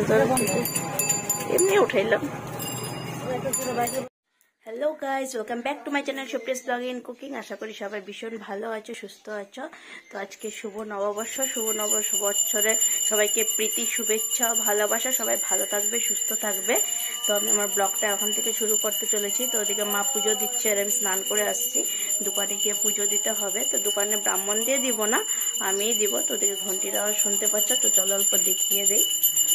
সুন্দর এমনি উঠাইলাম। Hello guys, welcome back to my channel Supriya's blogging and cooking. আশা করি সবাই ভীষণ ভালো আছো, সুস্থ আছো। তো আজকে শুভ নববর্ষ, শুভ নববর্ষরে সবাইকে প্রীতি, শুভেচ্ছা, ভালোবাসা। সবাই ভালো থাকবে, সুস্থ থাকবে। তো আমি আমার ব্লগটা এখন থেকে শুরু করতে চলেছি। তো ওদিকে মা পুজো দিচ্ছে আর আমি স্নান করে আসছি। দোকানে গিয়ে পুজো দিতে হবে। তো দোকানে ব্রাহ্মণ দিয়ে দিব না, আমিই দিব। তো ওদিকে ঘন্টির আওয়াজ শুনতে পাচ্ছ। তো চলো অল্প দেখিয়ে দিই।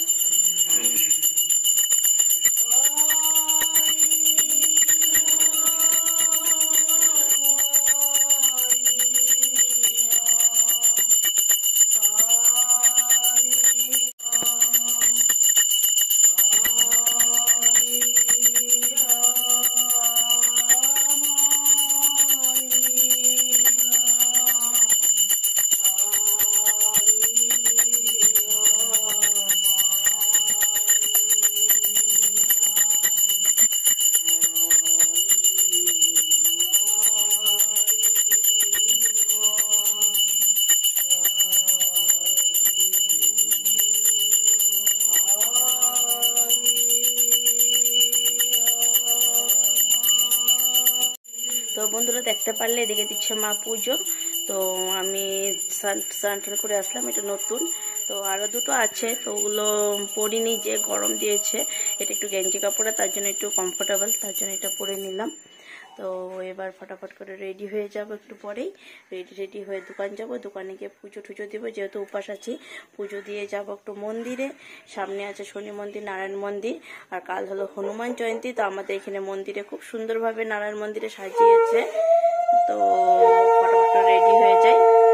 তো বন্ধুরা দেখতে পারলে এদিকে দিচ্ছে মা পুজো। তো আমি স্নান করে আসলাম, এটা নতুন। তো আরো দুটো আছে, তো ওগুলো পরিনি, যে গরম দিয়েছে। এটা একটু গেঞ্জি কাপড়ে, তার জন্য একটু কমফোর্টেবল, তার জন্য এটা পরে নিলাম। তো এবার ফটাফট করে রেডি হয়ে যাব, একটু পরেই রেডি হয়ে দোকান যাব। দোকানে গিয়ে পুজো টুজো দিব, যেহেতু উপাস আছি। পুজো দিয়ে যাব একটু মন্দিরে। সামনে আছে শনি মন্দির, নারায়ণ মন্দির, আর কাল হলো হনুমান জয়ন্তী। তো আমাদের এখানে মন্দিরে খুব সুন্দরভাবে নারায়ণ মন্দিরে সাজিয়েছে। তো ফটাফট করে রেডি হয়ে যাই।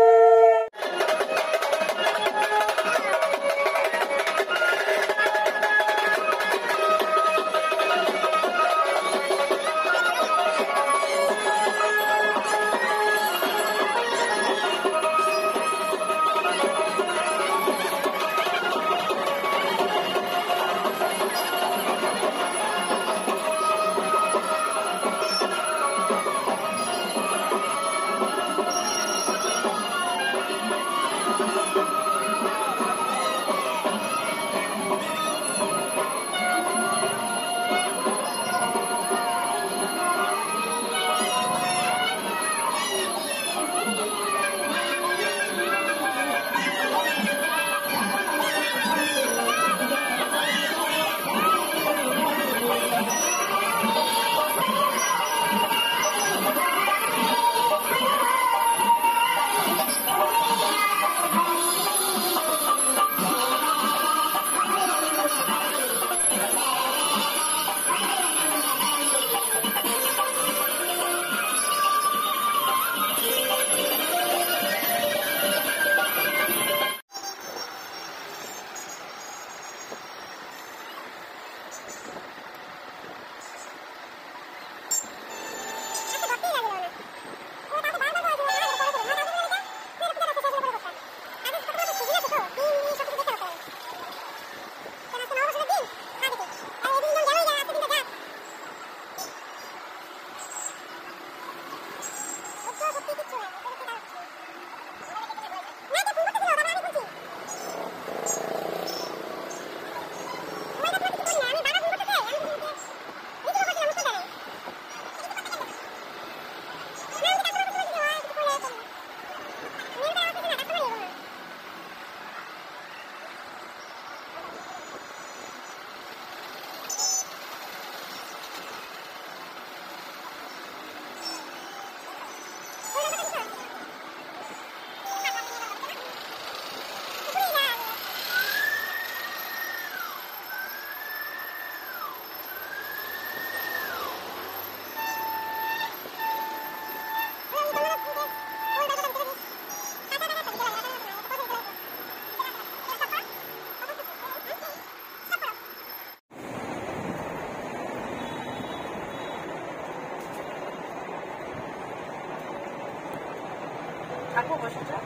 থাকো বসে,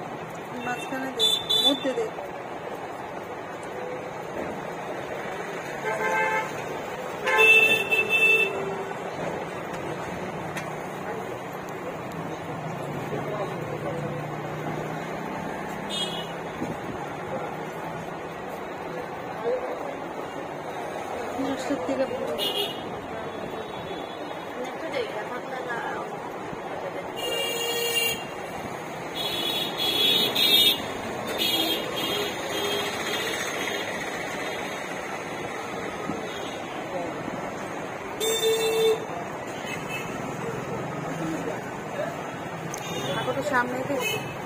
মাঝখানে দে, মধ্যে দে। सामने भी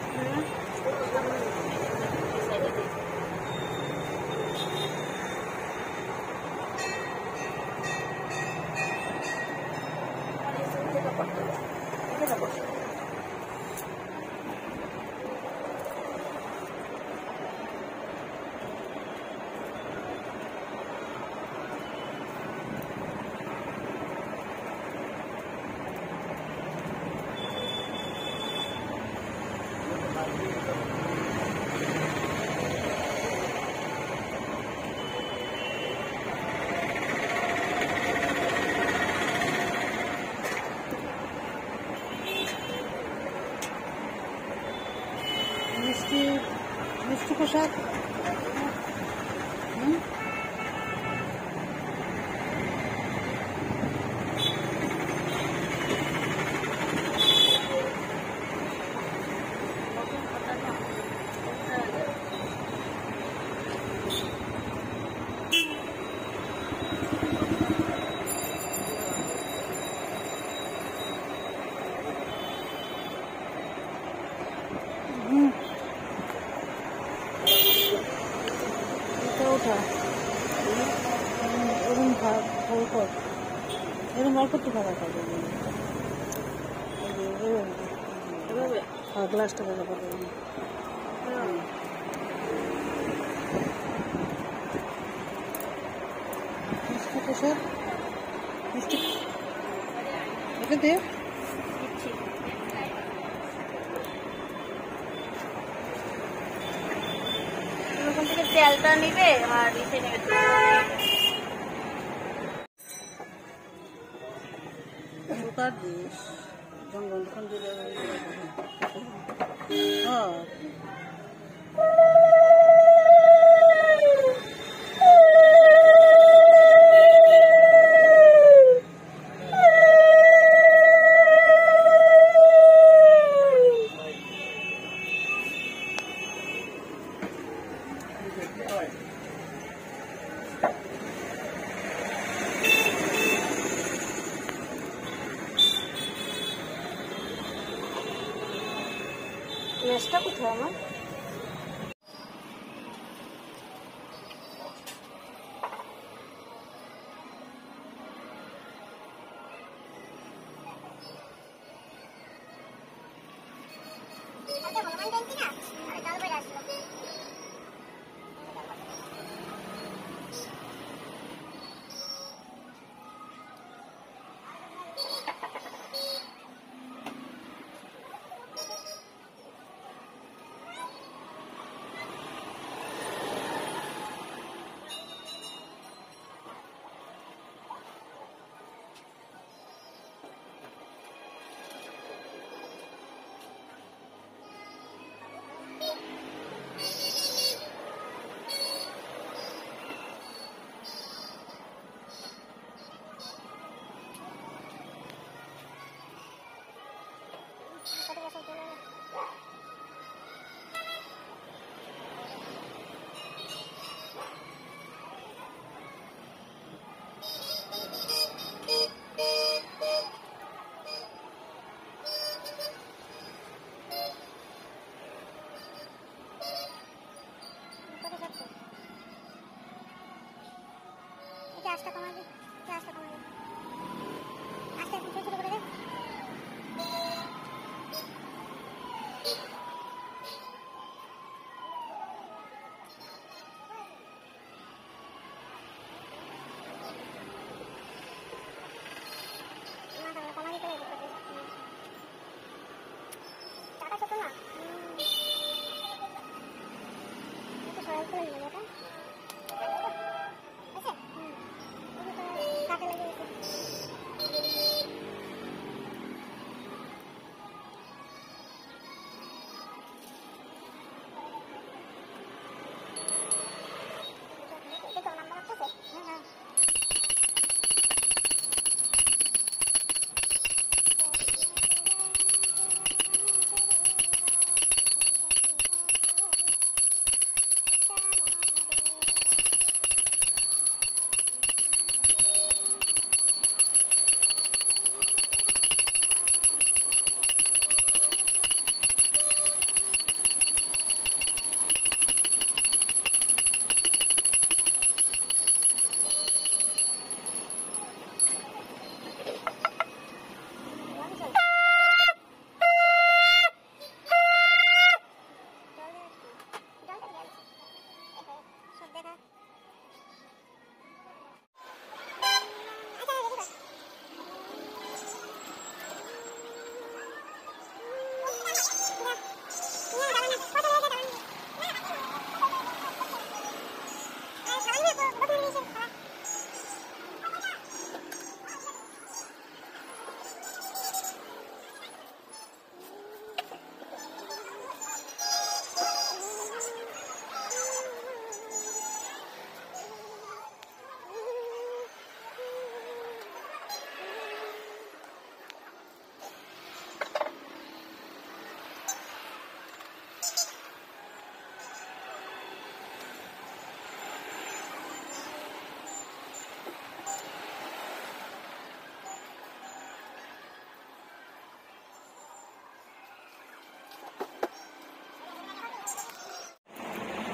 मिष्टी प्रसाद অল্প একটু খাবার খাবে গ্লাসটা খাবার খাবে মিষ্টি প্রসাদ মিষ্টি এটা দে ওখান থেকে তেলটা নিবে আর ইসে নেবে দোকান দিস জঙ্গল দোকান দিলে মেসটা কোথায় আমার আস্তে কমাবি আস্তে কমাবি আস্তে ছোট ছোট করে দে না কমাবি করে দে টাকা ছোট না একটু সরাই করে নিয়ে এটা কাটে লাগে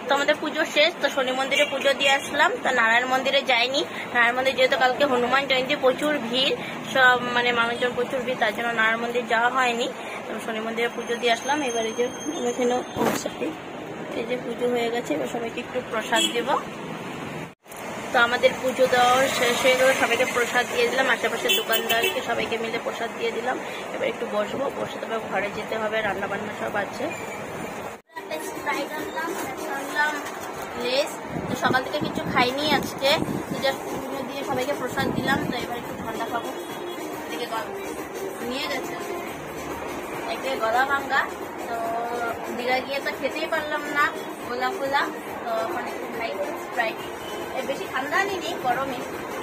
তো আমাদের পুজো শেষ, তো শনি মন্দিরে পুজো দিয়ে আসলাম। তো নারায়ণ মন্দিরে যাইনি, নারায়ণ মন্দির যেহেতু কালকে হনুমান জয়ন্তী প্রচুর ভিড়, সব মানে মানুষজন প্রচুর ভিড়, তার জন্য নারায়ণ মন্দির যাওয়া হয়নি। তো শনি মন্দিরে পুজো দিয়ে আসলাম। এবারে যে এখানে এই যে পুজো হয়ে গেছে, এবার সবাইকে একটু প্রসাদ দেব। তো আমাদের পুজো দেওয়া শেষ হয়ে গেল, সবাইকে প্রসাদ দিয়ে দিলাম, আশেপাশের দোকানদারকে সবাইকে মিলে প্রসাদ দিয়ে দিলাম। এবার একটু বসবো, বসে তবে ঘরে যেতে হবে, রান্না বান্না সব আছে। লেস তো সকাল থেকে কিছু খাইনি আজকে, পুজো দিয়ে সবাইকে প্রসাদ দিলাম। তো এবার একটু ঠান্ডা খাবো, এদিকে নিয়ে গেছে একে গলা ভাঙ্গা। তো দীঘা গিয়ে তো খেতেই পারলাম না গোলা ফোলা, তো এখন একটু খাই স্প্রাইট। বেশি ঠান্ডা নিনি, গরমই।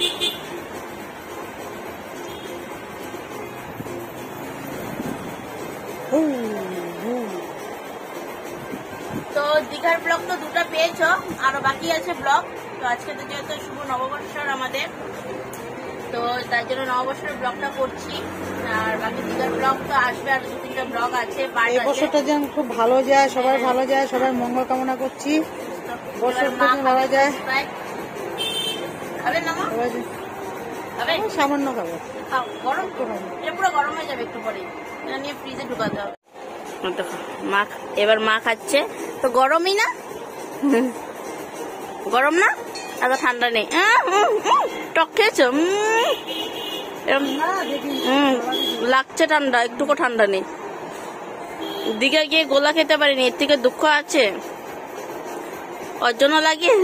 তো দীঘার ব্লগ তো দুটো পেয়েছো, আরো বাকি আছে ব্লগ। তো আজকে তো যেহেতু শুভ নববর্ষের আমাদের, তো তার জন্য নববর্ষের ব্লগটা করছি, আর বাকি দীঘার ব্লগ তো আসবে, আর 2-3টা ব্লগ আছে। এই বছরটা যেন খুব ভালো যায়, সবার ভালো যায়, সবার মঙ্গল কামনা করছি। বছর ভালো যায়। খাবেন না মা? খাবেন? সামান্য খাবো। গরম তো এটা পুরো গরম হয়ে যাবে একটু পরে, এটা নিয়ে ফ্রিজে ঢুকাতে হবে। মা এবার মা খাচ্ছে, তো গরমই না, গরম না, এত ঠান্ডা নেই। টক খেয়েছো? লাগছে ঠান্ডা, একটুকু ঠান্ডা নেই। দীঘা গিয়ে গোলা খেতে পারিনি, এর থেকে দুঃখ আছে, ওর জন্য লাগিয়ে।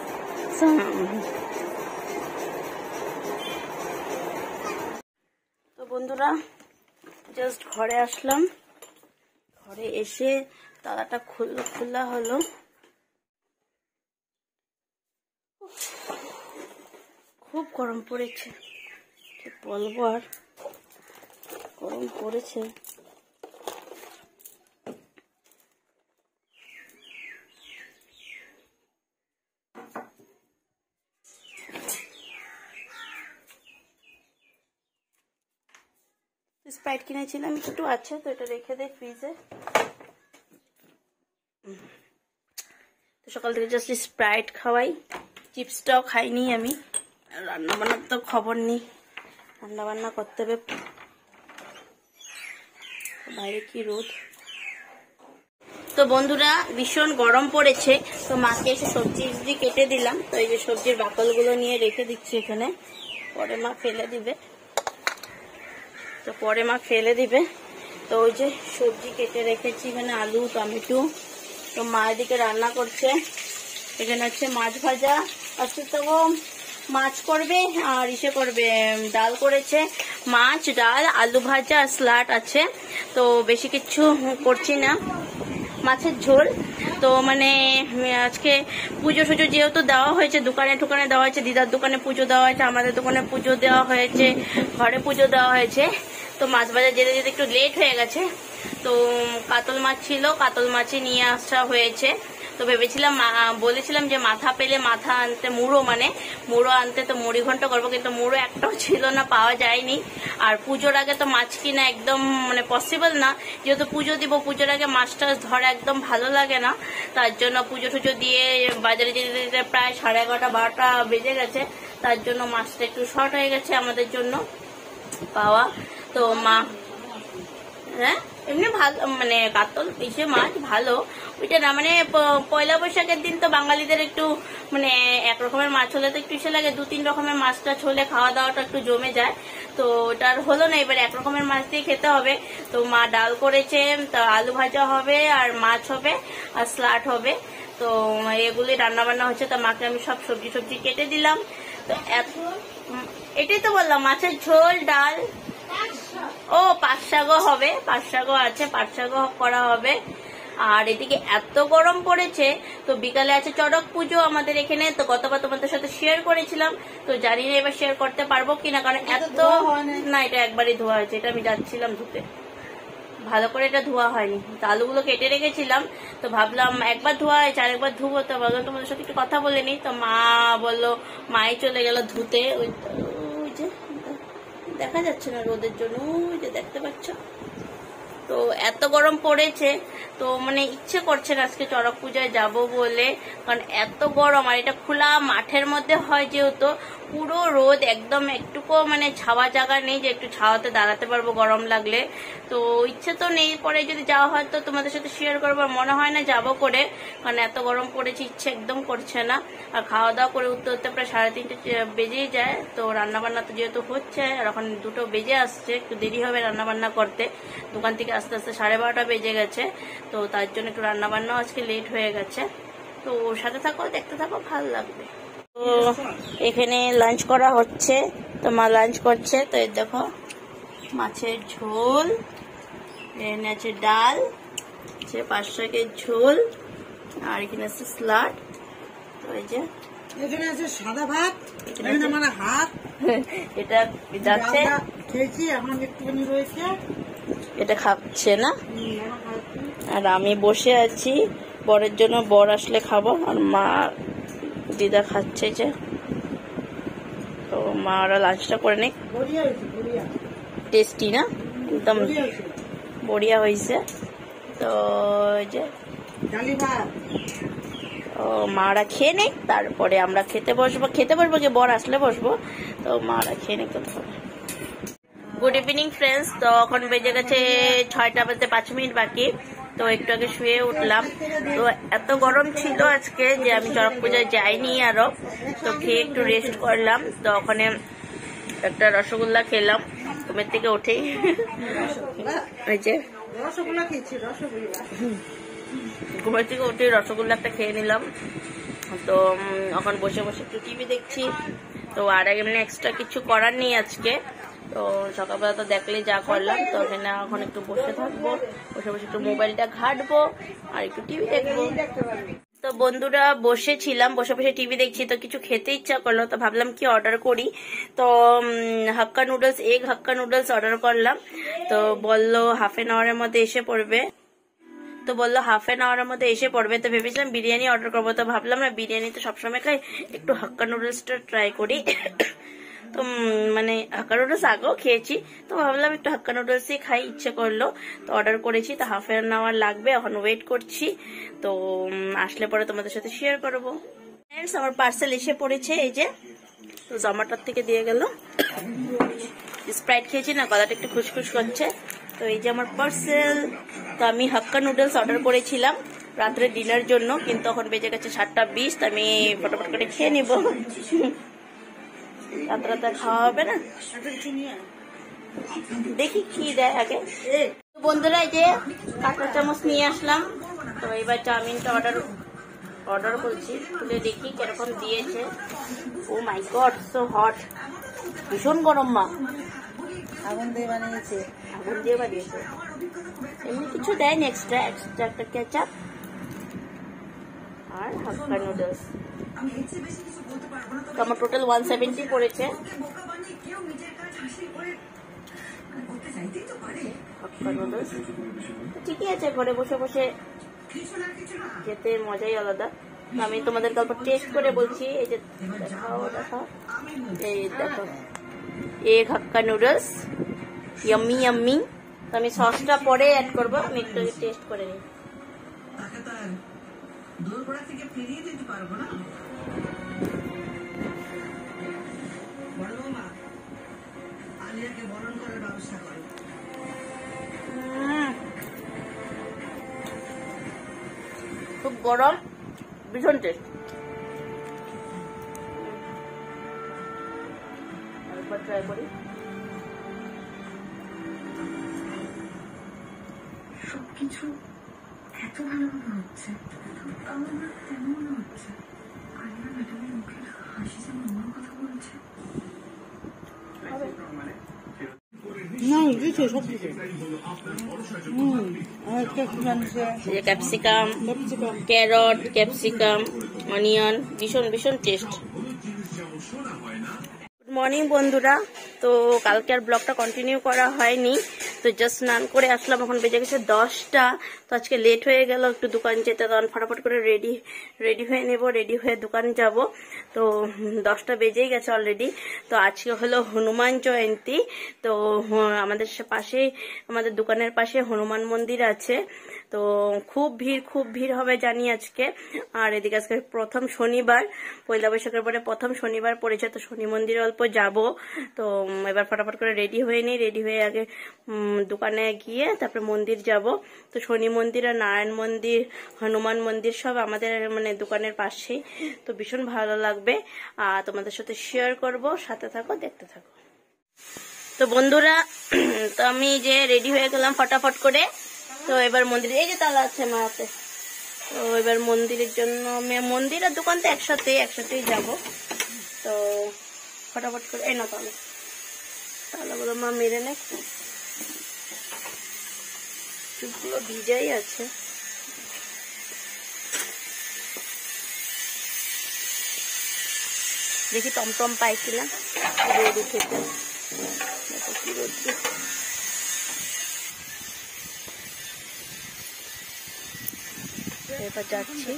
তো বন্ধুরা জাস্ট ঘরে আসলাম, ঘরে এসে তালাটা খোলা হলো। খুব গরম পড়েছে, কি বলবো, আর গরম পড়েছে। স্প্রাইট কিনেছিলাম একটু আছে, তো এটা রেখে দেয় ফ্রিজে। তো সকাল থেকে জাস্ট স্প্রাইট খাওয়াই, চিপসটাও খাইনি আমি। রান্না বান্নার তো খবর নেই, রান্না বান্না করতে হবে, বাইরে কি রোদ। তো বন্ধুরা ভীষণ গরম পড়েছে, তো মাকে এসে সবজি কেটে দিলাম। তো এই যে সবজির বাকলগুলো নিয়ে রেখে দিচ্ছি এখানে, পরে মা ফেলে দিবে। তো ওই যে সবজি কেটে রেখেছি, এখানে আলু টমেটো। তো মা এদিকে রান্না করছে, এখানে হচ্ছে মাছ ভাজা আজকে, তো মাছ করবে আর করবে, ডাল করেছে, মাছ ডাল আলু ভাজা আর স্যালাড আছে। তো বেশি কিছু করছি না, মাছের ঝোল। তো মানে আজকে পুজো সুজো যেহেতু দেওয়া হয়েছে, দোকানে দেওয়া হয়েছে, দিদার দোকানে পুজো দেওয়া হয়েছে, আমাদের দোকানে পুজো দেওয়া হয়েছে, ঘরে পুজো দেওয়া হয়েছে। তো মাছ বাজার যেতে যেতে একটু লেট হয়ে গেছে। তো কাতল মাছ ছিল, কাতল মাছই নিয়ে আসা হয়েছে। তো ভেবেছিলাম, বলেছিলাম যে মাথা পেলে মাথা আনতে, মুড়ো আনতে, তো মুড়ি ঘন্ট করবো, কিন্তু মুড়ো একটাও ছিল না, পাওয়া যায়নি। আর পুজোর আগে তো মাছ কিনা একদম মানে পসিবল না, যেহেতু পুজো দিব, পুজোর আগে মাছটা ধরা একদম ভালো লাগে না। তার জন্য পুজো টুজো দিয়ে বাজারে যেতে যেতে প্রায় 11:30-12টা বেজে গেছে, তার জন্য মাছটা একটু শর্ট হয়ে গেছে আমাদের জন্য পাওয়া। তো মা হ্যাঁ এমনি ভালো, মানে কাতল পিসে মাছ ভালো, ওইটা না মানে পয়লা বৈশাখের দিন তো বাঙালিদের একটু মানে এক রকমের মাছ হলে তো একটু ইসে লাগে, 2-3 রকমের মাছটা হলে খাওয়া দাওয়াটা একটু জমে যায়। তো ওটার হলো না, এবার এক রকমের মাছ দিয়ে খেতে হবে। তো মা ডাল করেছে, তো আলু ভাজা হবে আর মাছ হবে আর স্যালাড হবে। তো এগুলি রান্না বান্না হচ্ছে। তো মাকে আমি সব সবজি কেটে দিলাম। তো এটাই তো বললাম, মাছের ঝোল ডাল, ও পাট শাকও হবে, পাট শাকও আছে, পাট শাকও করা হবে। আর এদিকে এত গরম পড়েছে, তো বিকালে আছে চড়ক পুজো আমাদের এখানে। তো গতবার তোমাদের সাথে শেয়ার করেছিলাম, তো জানি না এবার শেয়ার করতে পারবো কিনা, কারণ এত না, এটা একবারই ধোয়া হয়েছে, এটা আমি যাচ্ছিলাম ধুতে, ভালো করে এটা ধোয়া হয়নি। তো আলুগুলো কেটে রেখেছিলাম, তো ভাবলাম একবার ধোয়া হয়েছে আরেকবার ধুবো। তো ভাবলাম তোমাদের সাথে একটু কথা বলে নি। তো মা বললো, মাই চলে গেল ধুতে, ওই যে দেখা যাচ্ছে না রোদের জন্য, ওই যে দেখতে পাচ্ছ তো এত গরম পড়েছে, তো মানে ইচ্ছে করছে না আজকে চড়ক পূজায় যাব বলে, কারণ এত গরম। আর এটা খোলা মাঠের মধ্যে হয় যেহেতু, পুরো রোদ, একদম একটুকু মানে ছাওয়া জায়গা নেই যে একটু ছাওয়াতে দাঁড়াতে পারবো গরম লাগলে। তো ইচ্ছে তো নেই, পরে যদি যাওয়া হয় তো তোমাদের সাথে শেয়ার করবো। মনে হয় না যাবো করে, কারণ এত গরম পড়েছে, ইচ্ছে একদম করছে না। আর খাওয়া দাওয়া করে উঠতে উঠতে প্রায় 3:30 বেজেই যায়। তো রান্নাবান্না তো যেহেতু হচ্ছে, আর এখন 2 বেজে আসছে, একটু দেরি হবে রান্নাবান্না করতে। দোকান থেকে আস্তে আস্তে 12:30 বেজে গেছে, তো তার জন্য একটু রান্নাবান্নাও আজকে লেট হয়ে গেছে। তো ওর সাথে থাকো, দেখতে থাকো, ভালো লাগবে। তো এখানে লাঞ্চ করা হচ্ছে, তো মা লাঞ্চ করছে। তো এই দেখো মাছের ঝোল, এখানে আছে ডাল, আছে 5 শাকের ঝোল, আর এখানে আছে স্যালাড। তো এই যে এখানে আছে সাদা ভাত, এখানে মানে হাত এটা যাচ্ছে, খেয়েছি, এখন একটুখানি রয়েছে, এটা খাচ্ছে না। আর আমি বসে আছি, বরের জন্য, বর আসলে খাবো। আর মা দিদা খাচ্ছে যে, তো মা ওরা লাঞ্চটা করে নেই। টেস্টি না, একদম বড়িয়া হয়েছে। তো এই যে মারা খেয়ে নেই, তারপরে আমরা খেতে বসবো কি বর আসলে বসবো। তো মারা খেয়ে নেই। Good evening friends. তো এখন বেজে গেছে 6টা বাজতে 5 মিনিট বাকি। তো একটু আগে শুয়ে উঠলাম। তো এত গরম ছিল আজকে যে আমি চড়ক পূজায় যাইনি আরো। তো খেয়ে একটু রেস্ট করলাম। তো ওখানে একটা রসগোল্লা খেলাম ঘুমের থেকে উঠেই। এই যে ঘুমের থেকে উঠে রসগোল্লা একটা খেয়ে নিলাম। তো এখন বসে বসে একটু টিভি দেখছি। তো আর এমনি এক্সট্রা কিছু করার নেই আজকে। তো সকালবেলা তো দেখলে যা করলাম। তো এখানে এখন একটু বসে থাকবো, বসে বসে একটু মোবাইলটা ঘাটবো আর একটু টিভি দেখবো। তো বন্ধুরা বসেছিলাম, বসে বসে টিভি দেখছি, তো কিছু খেতে ইচ্ছা করলো। তো ভাবলাম কি অর্ডার করি। তো Hakka noodles, egg Hakka noodles order করলাম। তো বললো হাফ এন আওয়ারের মধ্যে এসে পড়বে। তো ভেবেছিলাম বিরিয়ানি অর্ডার করবো। তো ভাবলাম না, বিরিয়ানি তো সবসময় খাই, একটু হাক্কা নুডলসটা ট্রাই করি। তো মানে হাক্কা নুডলস আগেও খেয়েছি, তো ভাবলাম একটু হাক্কা নুডলসই খাই, ইচ্ছে করলো। তো অর্ডার করেছি। তো হাফ এন আওয়ার লাগবে, এখন ওয়েট করছি। তো আসলে পরে তোমাদের সাথে শেয়ার করবো। ফ্রেন্ডস, আমার পার্সেল এসে পড়েছে, এই যে। তো জমাটোর থেকে দিয়ে গেল। স্প্রাইট খেয়েছি না, গলাটা একটু খুশখুশ করছে। তো এই যে আমার পার্সেল। তো আমি হাক্কা নুডলস অর্ডার করেছিলাম রাত্রে ডিনার জন্য, কিন্তু এখন বেজে গেছে 7:20। তো আমি ফটাফট করে খেয়ে নিব, রাতে খাওয়া হবে না। দেখি কি দেয় আগে। বন্ধুরা এই যে কাঁটা চামচ নিয়ে আসলাম। তো এবার চাউমিনটা অর্ডার করছি, খুলে দেখি কিরকম দিয়েছে। Oh my God, so hot, ভীষণ গরম। মা আগুন দিয়ে বানিয়েছে, এমনি কিছু দেয়নি, এক্সট্রা একটা কেচাপ আর হাক্কা নুডলস। তো আমার টোটাল 170 পড়েছে। হাক্কা নুডলস ঠিকই আছে, ঘরে বসে বসে খেতে মজাই আলাদা। আমি তোমাদের গল্প টেস্ট করে বলছি। এই যে দেখাও, এই দেখো egg Hakka noodles, yummy yummy. তো আমি সসটা পরে অ্যাড করবো, আমি একটু টেস্ট করে নিই। খুব গরম, ভীষণ টেস্ট। আরেকবার ট্রাই করি। সবকিছু এত ভালোভাবে হচ্ছে, আমার না তেমন মনে হচ্ছে আলিয়া ম্যাডামের মুখের হাসি যেন অন্য কথা বলছে। ক্যাপসিকাম, ক্যারট, ক্যাপসিকাম, অনিয়ন, ভীষণ ভীষণ টেস্ট। গুড মর্নিং বন্ধুরা। তো কালকে আর ব্লগটা কন্টিনিউ করা হয়নি। তো তো জাস্ট স্নান করে আসলাম, এখন বেজে গেছে 10টা। তো আজকে লেট হয়ে গেল একটু দোকান যেতে, তখন ফটাফট করে রেডি হয়ে নেব, রেডি হয়ে দোকান যাব। তো 10টা বেজেই গেছে অলরেডি। তো আজকে হলো হনুমান জয়ন্তী। তো আমাদের পাশেই, আমাদের দোকানের পাশে হনুমান মন্দির আছে। তো খুব ভিড় হবে জানি আজকে। আর এদিকে আজকে প্রথম শনিবার, পয়লা বৈশাখের পরে প্রথম শনিবার পড়েছে, তো শনি মন্দিরে অল্প যাব। তো এবার ফটাফট করে রেডি হয়ে নিই, রেডি হয়ে আগে দোকানে গিয়ে তারপরে মন্দির যাব। তো শনি মন্দির আর নারায়ণ মন্দির, হনুমান মন্দির সব আমাদের মানে দোকানের পাশেই। তো ভীষণ ভালো লাগবে, আর তোমাদের সাথে শেয়ার করব, সাথে থাকো, দেখতে থাকো। তো বন্ধুরা, তো আমি যে রেডি হয়ে গেলাম ফটাফট করে। তো এবার মন্দিরে, এই যে তালা আছে আমার হাতে, তো এবার মন্দিরের জন্য মন্দির আর দোকান তো একসাথেই যাব। তো ফটাফট করে এই না তালাগুলো মা মেরে নে, চুপগুলো ভিজাই আছে। দেখি টমটম পাই কিনা, রোদ উঠেছে, কি রোদ। এবার যাচ্ছি।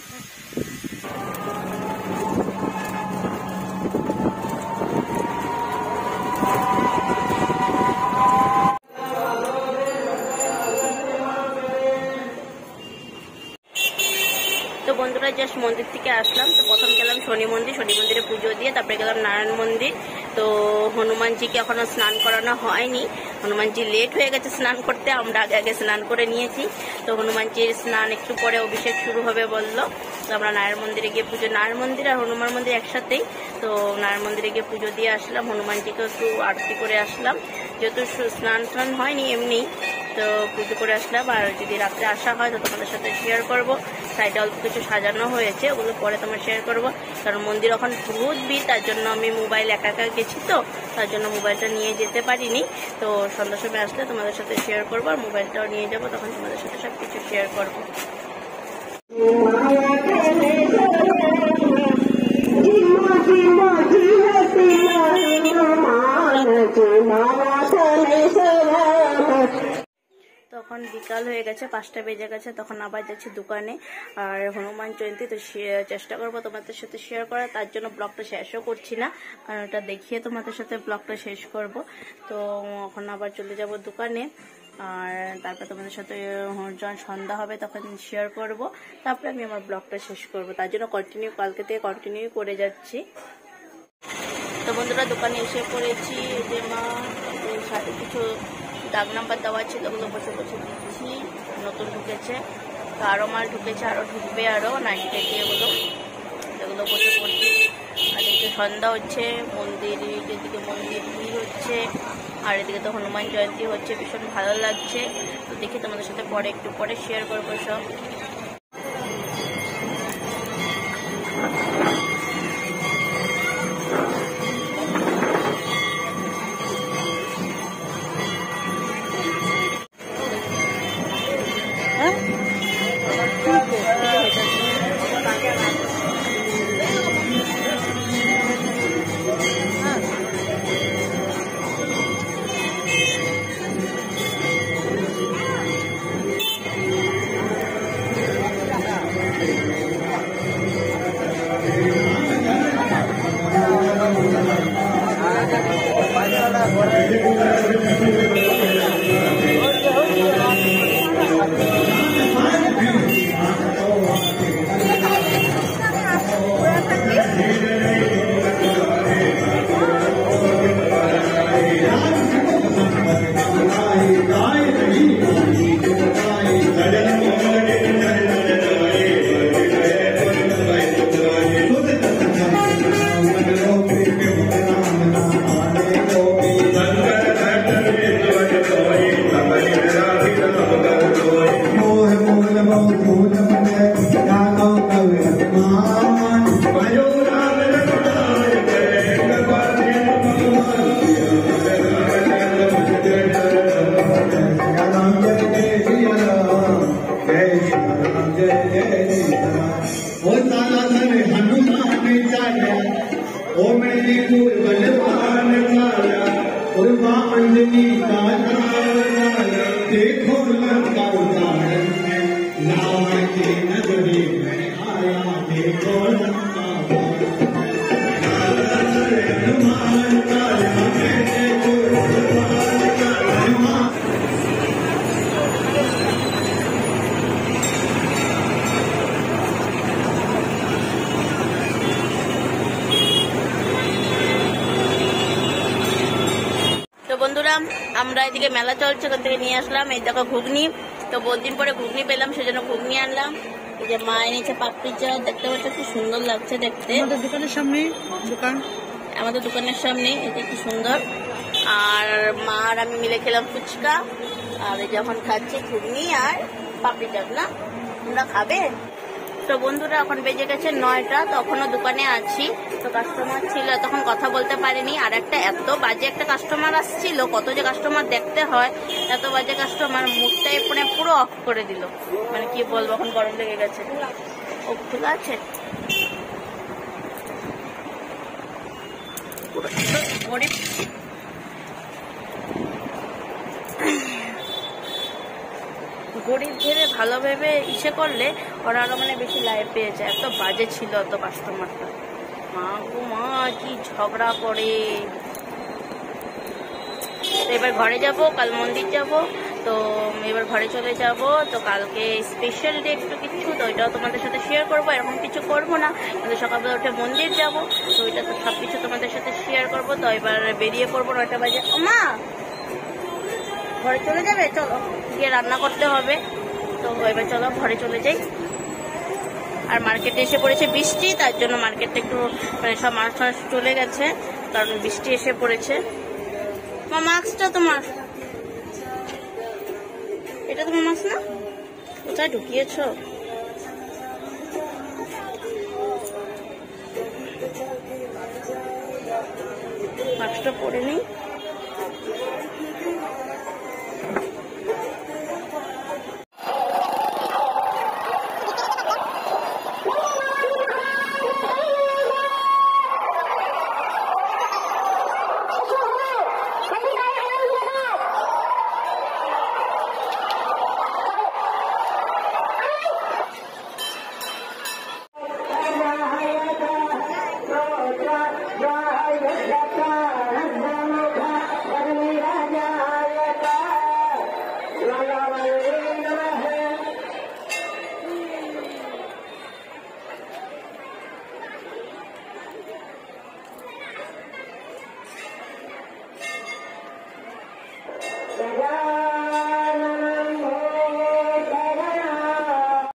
তো বন্ধুরা, জাস্ট মন্দির থেকে আসলাম। তো প্রথম গেলাম শনি মন্দিরে পুজো দিয়ে তারপরে গেলাম নারায়ণ মন্দির। তো হনুমানজিকে এখনো স্নান করানো হয়নি, হনুমানজি লেট হয়ে গেছে স্নান করতে, আমরা আগে স্নান করে নিয়েছি। তো হনুমানজির স্নান একটু পরে অভিষেক শুরু হবে বললো। তো আমরা নারায়ণ মন্দিরে গিয়ে পুজো, নারায়ণ মন্দির আর হনুমান মন্দির একসাথেই। তো নারায়ণ মন্দিরে গিয়ে পুজো দিয়ে আসলাম, হনুমানজিকে একটু আরতি করে আসলাম, যেহেতু স্নান টান হয়নি এমনি। তো পুজো করে আসলাম। আর যদি রাত্রে আসা হয় তো তোমাদের সাথে শেয়ার করব। সাইডে অল্প কিছু সাজানো হয়েছে, ওগুলো পরে তোমার শেয়ার করব। কারণ মন্দির এখন বহুত ভিড়, তার জন্য আমি মোবাইল একা গেছি, তো তার জন্য মোবাইলটা নিয়ে যেতে পারিনি। তো সন্ধ্যার সময় আসলে তোমাদের সাথে শেয়ার করবো, আর মোবাইলটাও নিয়ে যাবো, তখন তোমাদের সাথে সবকিছু শেয়ার করবো। তখন বিকাল হয়ে গেছে, 5টা বেজে গেছে। তখন আবার যাচ্ছি দোকানে। আর হনুমান জয়ন্তী তো চেষ্টা করবো তোমাদের সাথে শেয়ার করার, তার জন্য ব্লগটা শেষও করছি না, কারণ ওটা দেখিয়ে তোমাদের সাথে ব্লগটা শেষ করব। তো এখন আবার চলে যাব দোকানে, আর তারপর তোমাদের সাথে যখন সন্ধ্যা হবে তখন শেয়ার করব, তারপরে আমি আমার ব্লগটা শেষ করব। তার জন্য কালকে থেকে কন্টিনিউ করে যাচ্ছি। তো বন্ধুরা, দোকানে এসে পড়েছি। যে মা সাথে কিছু দাগ নাম্বার দেওয়া ছিল, ওগুলো বসে দিচ্ছি। নতুন ঢুকেছে, তো আরও মাল ঢুকেছে, আরও ঢুকবে, আরও 90 দিয়ে এগুলো বসে পড়ছি। আর এদিকে সন্ধ্যা হচ্ছে, এদিকে মন্দির ভিড় হচ্ছে, আর এদিকে তো হনুমান জয়ন্তী হচ্ছে, ভীষণ ভালো লাগছে। তো দেখি তোমাদের সাথে একটু পরে শেয়ার করবো সব। अंजनी का देखो लंका उदाहरण में रावण की नगरी में आया देखो लंका हनुमान चालीसा में देखो हनुमान चालीसा। তো বন্ধুরা আমরা এদিকে মেলা চলছে, ওখান থেকে নিয়ে আসলাম এই দেখো ঘুগনি। তো বহুত দিন পরে ঘুগনি পেলাম, সেজন্য ঘুগনি আনলাম। এই যে মা এনেছে পাপড়ি চাট, দেখতে পাচ্ছ কি সুন্দর লাগছে দেখতে। আমাদের দোকানের সামনে দোকান, আমাদের দোকানের সামনে, এটা কি সুন্দর। আর মা আর আমি মিলে খেলাম ফুচকা, আর যখন খাচ্ছি ঘুগনি আর পাপড়ি চাট। না তোমরা খাবে? তো বন্ধুরা এখন বেজে গেছে 9টা, তখনও দোকানে আছি। তো কাস্টমার ছিল, তখন কথা বলতে পারিনি। আর একটা এত বাজে একটা কাস্টমার আসছিল, কত যে কাস্টমার দেখতে হয়, এত বাজে কাস্টমার, মুখটাই পুরো অফ করে দিল। মানে কি বলবো, এখন গরম লেগে গেছে। ও খোলা আছে গরিব। গরিব ভেবে ভালো ভেবে ইসে করলে ওরা আরো মানে বেশি লাইফ পেয়েছে। এত বাজে ছিল এত কাস্টমারটা, মা গো মা কি ঝগড়া করে। এবার ঘরে যাব, কাল মন্দির যাব। তো এবার ঘরে চলে যাব। তো কালকে স্পেশাল ডে একটু কিছু, তো ওইটাও তোমাদের সাথে শেয়ার করবো। এরকম কিছু করবো না, কিন্তু সকালবেলা উঠে মন্দির যাব, তো ওইটা তো সবকিছু তোমাদের সাথে শেয়ার করবো। তো এবার বেরিয়ে পড়বো 9টা বাজে। ও মা ঘরে চলে যাবে? চলো, গিয়ে রান্না করতে হবে। তো এবার চলো ঘরে চলে যাই। আর মার্কেটে এসে পড়েছে বৃষ্টি, তার জন্য মার্কেটটা একটু মানে সব মানুষ চলে গেছে, কারণ বৃষ্টি এসে পড়েছে। মা মাস্কটা তোমার, এটা তোমার মাস্ক না? কোথায় ঢুকিয়েছ? মাস্কটা পরে নেই।